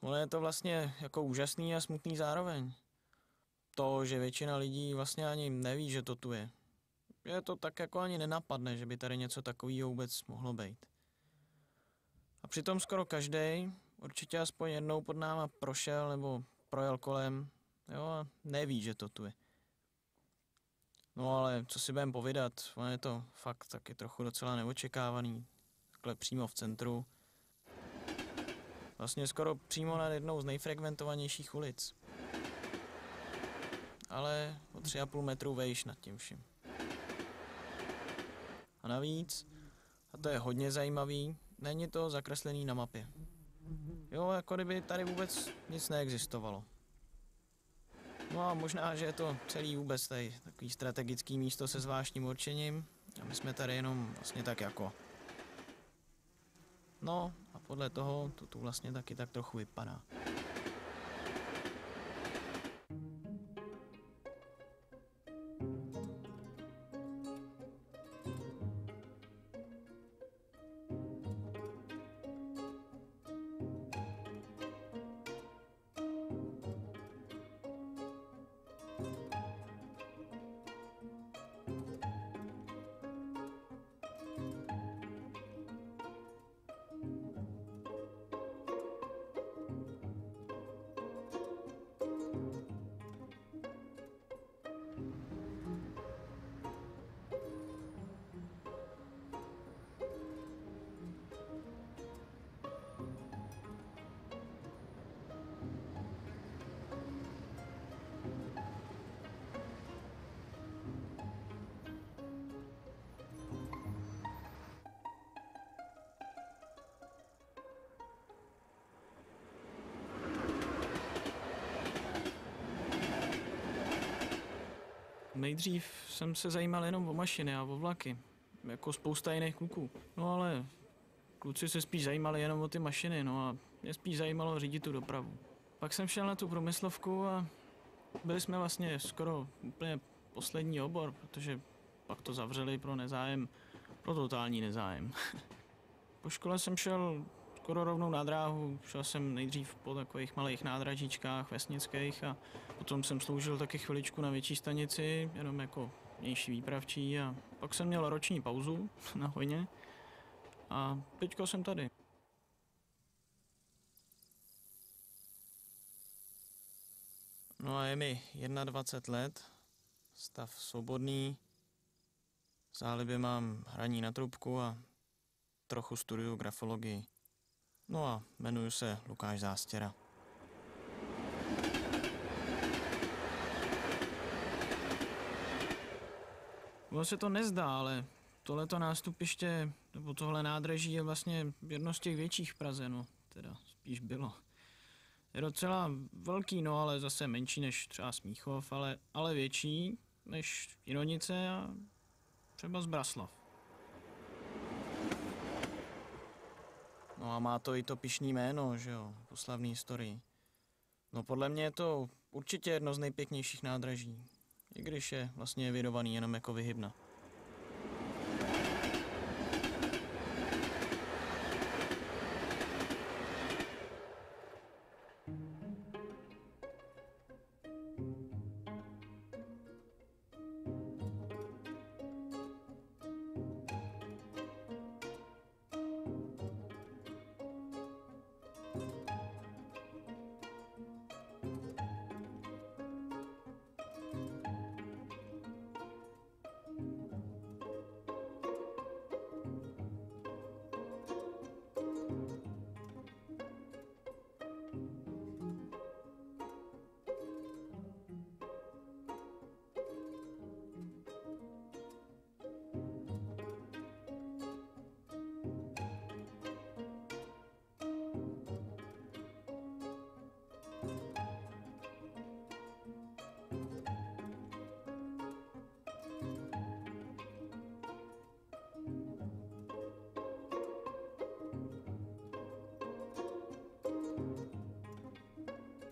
Ono je to vlastně jako úžasný a smutný zároveň. To, že většina lidí vlastně ani neví, že to tu je. Že to tak jako ani nenapadne, že by tady něco takového vůbec mohlo být. A přitom skoro každý určitě aspoň jednou pod náma prošel nebo projel kolem, jo, a neví, že to tu je. No ale co si budem povídat, ono je to fakt taky trochu docela neočekávaný, takhle přímo v centru. Vlastně skoro přímo nad jednou z nejfrekventovanějších ulic. Ale o 3,5 metru vejš nad tím vším. A navíc, a to je hodně zajímavý, není to zakreslený na mapě. Jo, jako kdyby tady vůbec nic neexistovalo. No a možná, že je to celý vůbec tady takový strategický místo se zvláštním určením a my jsme tady jenom vlastně tak jako. No a podle toho to tu vlastně taky tak trochu vypadá. Nejdřív jsem se zajímal jenom o mašiny a o vlaky, jako spousta jiných kluků. No ale kluci se spíš zajímali jenom o ty mašiny, no a mě spíš zajímalo řídit tu dopravu. Pak jsem šel na tu průmyslovku a byli jsme vlastně skoro úplně poslední obor, protože pak to zavřeli pro nezájem, pro totální nezájem. Po škole jsem šel skoro rovnou na dráhu, šel jsem nejdřív po takových malých nádražíčkách vesnických a potom jsem sloužil taky chviličku na větší stanici, jenom jako vnější výpravčí a pak jsem měl roční pauzu na hojně a teďka jsem tady. No a je mi 21 let, stav svobodný, v zálibě mám hraní na trubku a trochu studuju grafologii. No a jmenuji se Lukáš Zástěra. Ono se to nezdá, ale tohleto nástupiště, nebo tohle nádraží je vlastně jedno z těch větších v Praze, no, teda spíš bylo. Je docela velký, no, ale zase menší než třeba Smíchov, ale větší než Jinonice a třeba Zbraslav. No a má to i to pyšný jméno, že jo, po slavný historii. No podle mě je to určitě jedno z nejpěknějších nádraží, i když je vlastně evidovaný jenom jako vyhybna.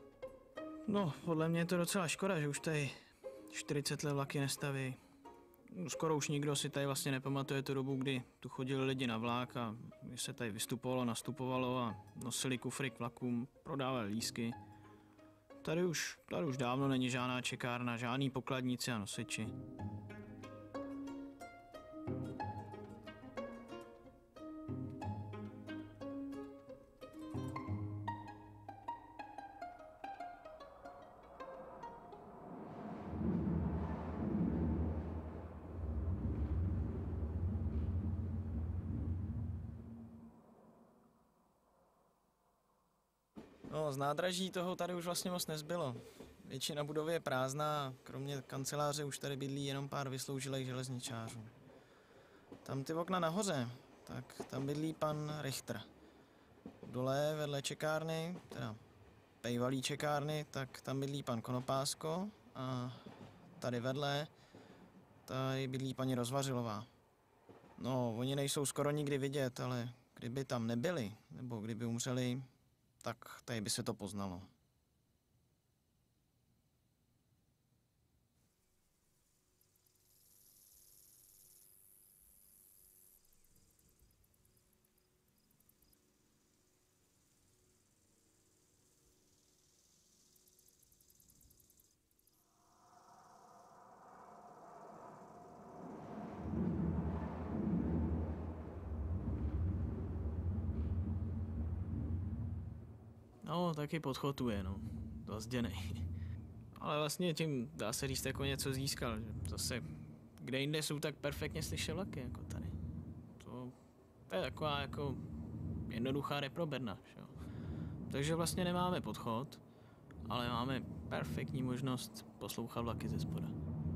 No, podle mě je to docela škoda, že už tady 40 let vlaky nestaví. Skoro už nikdo si tady vlastně nepamatuje tu dobu, kdy tu chodili lidi na vlak a kdy se tady vystupovalo, nastupovalo a nosili kufry k vlakům, prodávali lístky. Tady už dávno není žádná čekárna, žádný pokladníci a nosiči. No, z nádraží toho tady už vlastně moc nezbylo. Většina budovy je prázdná, kromě kanceláře už tady bydlí jenom pár vysloužilých železničářů. Tam ty okna nahoře, tak tam bydlí pan Richter. Dole vedle čekárny, teda bývalý čekárny, tak tam bydlí pan Konopásko a tady vedle tady bydlí paní Rozvařilová. No, oni nejsou skoro nikdy vidět, ale kdyby tam nebyli, nebo kdyby umřeli, tak tady by se to poznalo. No, taky podchotuje, no. Zazděnej. Ale vlastně tím dá se říct jako něco získal, že zase kde jinde jsou tak perfektně slyšet vlaky jako tady. To je taková jako jednoduchá reproberna, jo. Takže vlastně nemáme podchod, ale máme perfektní možnost poslouchat vlaky ze spoda.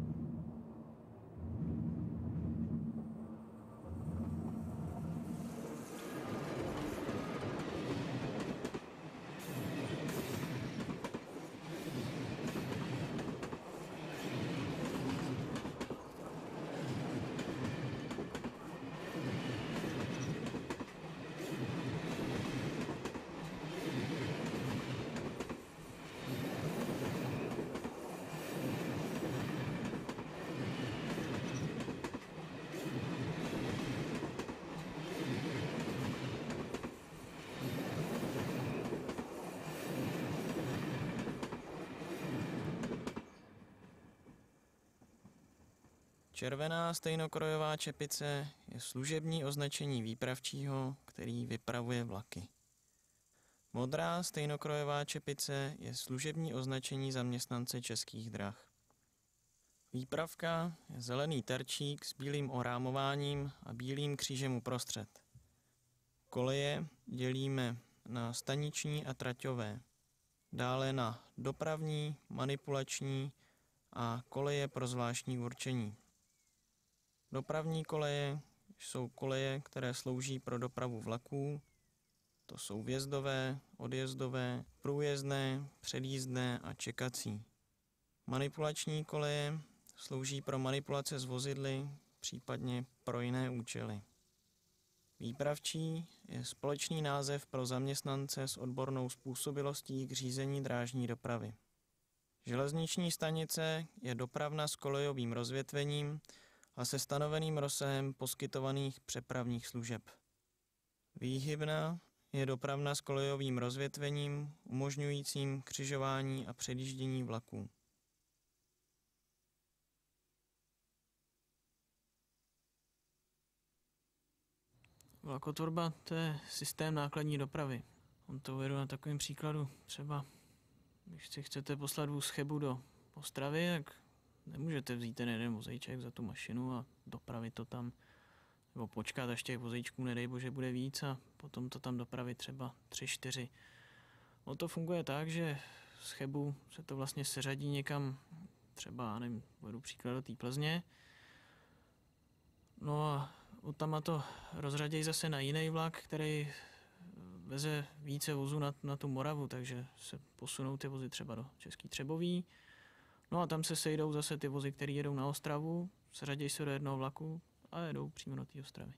Červená stejnokrojová čepice je služební označení výpravčího, který vypravuje vlaky. Modrá stejnokrojová čepice je služební označení zaměstnance Českých drah. Výpravka je zelený terčík s bílým orámováním a bílým křížem uprostřed. Koleje dělíme na staniční a traťové, dále na dopravní, manipulační a koleje pro zvláštní určení. Dopravní koleje jsou koleje, které slouží pro dopravu vlaků. To jsou vjezdové, odjezdové, průjezdné, předjízdné a čekací. Manipulační koleje slouží pro manipulace s vozidly, případně pro jiné účely. Výpravčí je společný název pro zaměstnance s odbornou způsobilostí k řízení drážní dopravy. Železniční stanice je dopravna s kolejovým rozvětvením a se stanoveným rozsahem poskytovaných přepravních služeb. Výhybna je dopravna s kolejovým rozvětvením umožňujícím křižování a předjíždění vlaků. Vlakotvorba to je systém nákladní dopravy. On to uvedu na takovém příkladu. Třeba když si chcete poslat vůz z Chebu do Ostravy, tak nemůžete vzít ten jeden vozejček za tu mašinu a dopravit to tam, nebo počkat, až těch vozejčků, nedej bože, bude víc a potom to tam dopravit třeba 3-4. No to funguje tak, že z Chebu se to vlastně seřadí někam, třeba, nevím, uvedu příklad do té Plzně, no a tam to rozřadějí zase na jiný vlak, který veze více vozů na tu Moravu, takže se posunou ty vozy třeba do Český Třebový. No a tam se sejdou zase ty vozy, které jedou na Ostravu, seřadějí se do jednoho vlaku a jedou přímo do té Ostravy.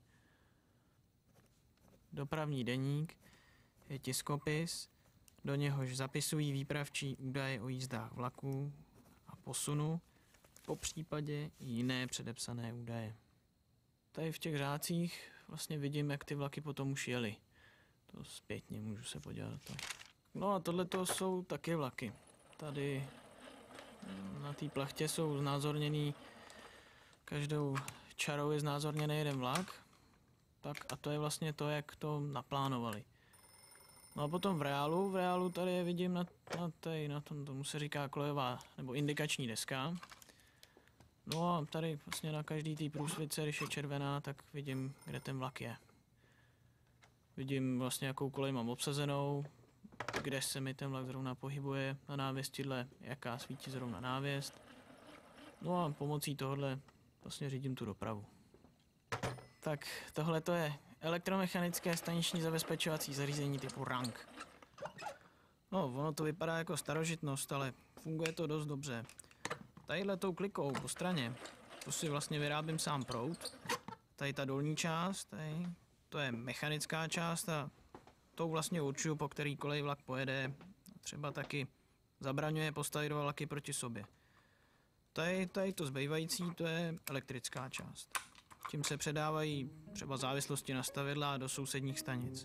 Dopravní deník je tiskopis, do něhož zapisují výpravčí údaje o jízdách vlaků a posunu, po případě jiné předepsané údaje. Tady v těch řádcích vlastně vidím, jak ty vlaky potom už jeli. To zpětně můžu se podívat. No a tohle to jsou taky vlaky. Tady na té plachtě jsou znázorněný, každou čarou je znázorněný jeden vlak. Tak a to je vlastně to, jak to naplánovali. No a potom v reálu tady je vidím na tom, tomu se říká kolejová nebo indikační deska. No a tady vlastně na každý té průsvitce, když je červená, tak vidím, kde ten vlak je. Vidím vlastně, jakou kolej mám obsazenou, kde se mi ten vlak zrovna pohybuje na návěstidle, jaká svítí zrovna návěst. No a pomocí tohohle vlastně řídím tu dopravu. Tak tohle to je elektromechanické staniční zabezpečovací zařízení typu RANG. No, ono to vypadá jako starožitnost, ale funguje to dost dobře. Tadyhle tou klikou po straně, to si vlastně vyrábím sám proud. Tady ta dolní část, tady, to je mechanická část a tou vlastně určuju, po který kolej vlak pojede. Třeba taky zabraňuje postavit dva vlaky proti sobě. Tady to zbývající, to je elektrická část. Tím se předávají třeba závislosti na stavidla do sousedních stanic.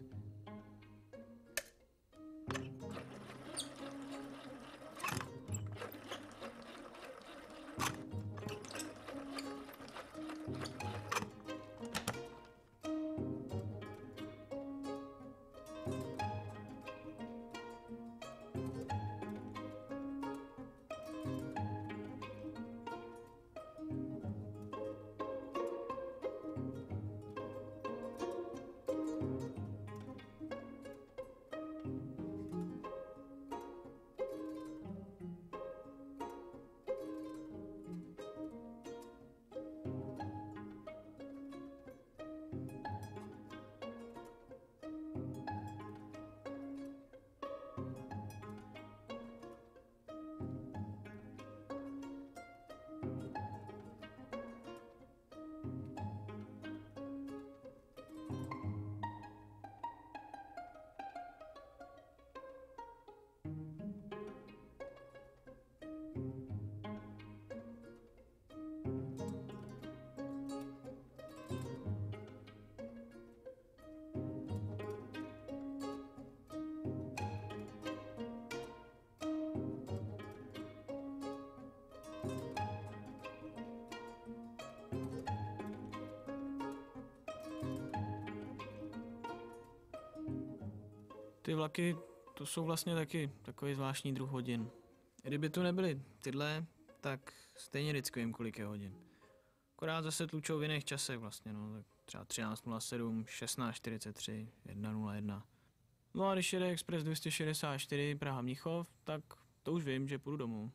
Ty vlaky, to jsou vlastně taky takový zvláštní druh hodin. Kdyby tu nebyly tyhle, tak stejně vždycky vím, kolik je hodin. Akorát zase tlučou v jiných časech vlastně, no, tak třeba 13.07, 16.43, 1.01. No a když jede Express 264 Praha-Mnichov, tak to už vím, že půjdu domů.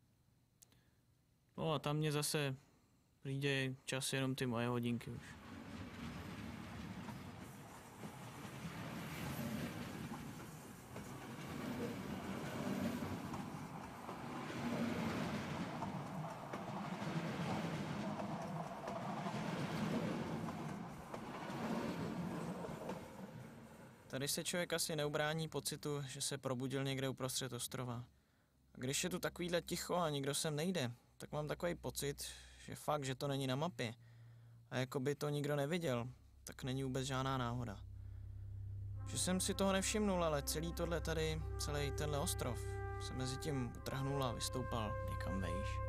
No a tam mě zase řídějí čas jenom ty moje hodinky už. Tady se člověk asi neubrání pocitu, že se probudil někde uprostřed ostrova. A když je tu takovýhle ticho a nikdo sem nejde, tak mám takový pocit, že fakt, že to není na mapě. A jako by to nikdo neviděl, tak není vůbec žádná náhoda. Že jsem si toho nevšimnul, ale celý tenhle ostrov se mezi tím utrhnul a vystoupal někam vejš.